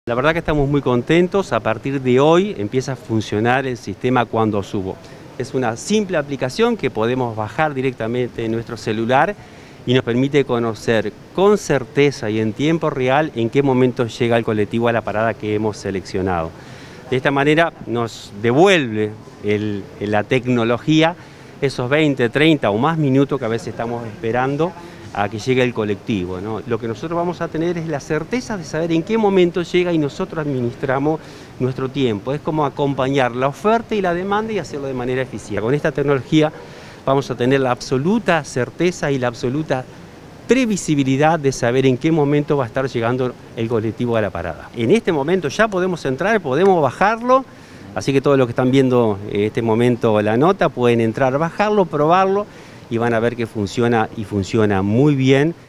La verdad que estamos muy contentos. A partir de hoy empieza a funcionar el sistema Cuando Subo. Es una simple aplicación que podemos bajar directamente en nuestro celular y nos permite conocer con certeza y en tiempo real en qué momento llega el colectivo a la parada que hemos seleccionado. De esta manera nos devuelve la tecnología esos 20, 30 o más minutos que a veces estamos esperando a que llegue el colectivo, ¿no? Lo que nosotros vamos a tener es la certeza de saber en qué momento llega y nosotros administramos nuestro tiempo. Es como acompañar la oferta y la demanda y hacerlo de manera eficiente. Con esta tecnología vamos a tener la absoluta certeza y la absoluta previsibilidad de saber en qué momento va a estar llegando el colectivo a la parada. En este momento ya podemos entrar, podemos bajarlo, así que todos los que están viendo en este momento la nota pueden entrar, bajarlo, probarlo y van a ver que funciona y funciona muy bien.